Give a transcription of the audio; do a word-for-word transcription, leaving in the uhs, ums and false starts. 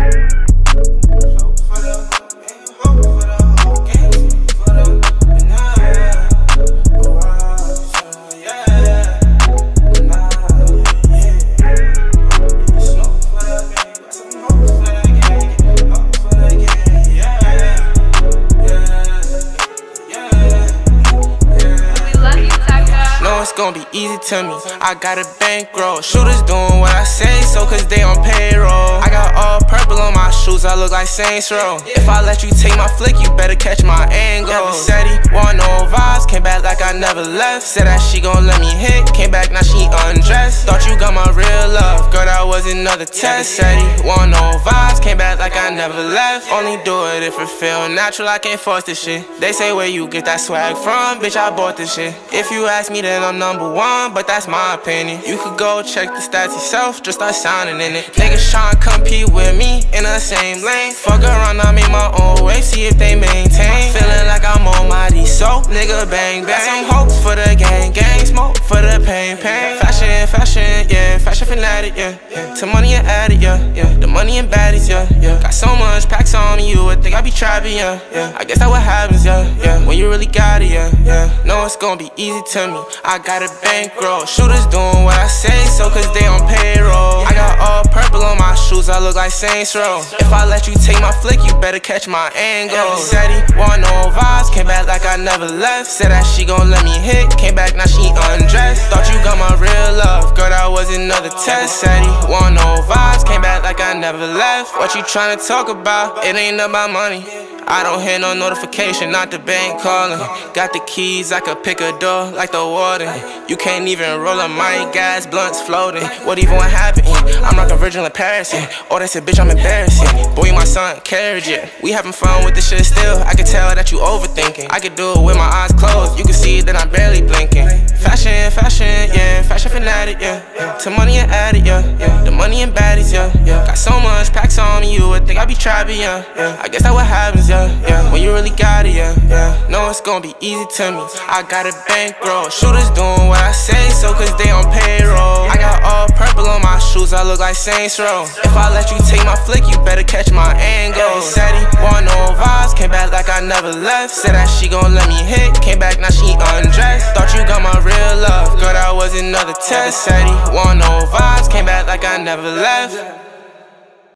It's gonna be easy to me. I got a bankroll. Shooters doing what I say so, cause they on payroll. I got all purple on my shoes, I look like Saints Row. If I let you take my flick, you better catch my angle. Said he want no vibes, came back like I never left. Said that she gon' let me hit, came back now she undressed. Thought you got my real love, girl, that was another test. Said he want no vibes, came back like I never left. Only do it if it feel natural, I can't force this shit. They say where you get that swag from, bitch, I bought this shit. If you ask me, then I'm number one, but that's my opinion. You could go check the stats yourself, just start sounding in it. Niggas tryna compete with me in the same lane. Fuck around, I make my own wave, see if they maintain. Feeling like I'm on my D, so nigga bang bang. Got some hopes for the gang, gang smoke for the pain, pain. Fashion, fashion, yeah, fashion fanatic, yeah, yeah. To money and addict, yeah, yeah. The money and baddies, yeah, yeah. Got so much packs on me, you would think I be trapping, yeah, yeah. I guess that's what happens, yeah, yeah. When you really got it, yeah, yeah. No, it's gonna be easy to me. I got a bankroll. Shooters doing what I say so, cause they on payroll. I got all purple on my shoes, I look like Saints Row. If I let you take my flick, you better catch my angle. Said he want no vibes, came back like I never left. Said that she gon' let me hit, came back now she undressed. Thought you got my real love, girl, that was another test. Said he want no vibes, came back like I never left. What you tryna talk about? It ain't about money. I don't hear no notification, not the bank calling. Got the keys, I could pick a door like the warden. You can't even roll up my gas, blunts floating. What even what happened? I'm rockin' Virgil in Paris, yeah. Oh, they said, bitch, I'm embarrassed, yeah. Boy, my son, carriage, yeah. We having fun with this shit still. I can tell that you overthinking. I could do it with my eyes closed. You can see that I'm barely blinking. Fashion, fashion, yeah. Fashion fanatic, yeah, yeah. To money and addict, yeah, yeah. The money and baddies, yeah, yeah. Got so much packs on me, you would think I be trapping, yeah, yeah. I guess that's what happens, yeah. Yeah, yeah, when you really got it, yeah, yeah. No, it's gonna be easy to me. I got a bankroll. Shooters doing what I say so, cause they on payroll. I got all purple on my shoes, I look like Saints Row. If I let you take my flick, you better catch my angle. Said he want no vibes, came back like I never left. Said that she gon' let me hit, came back now she undressed. Thought you got my real love, girl, that was another test. Said he want no vibes, came back like I never left.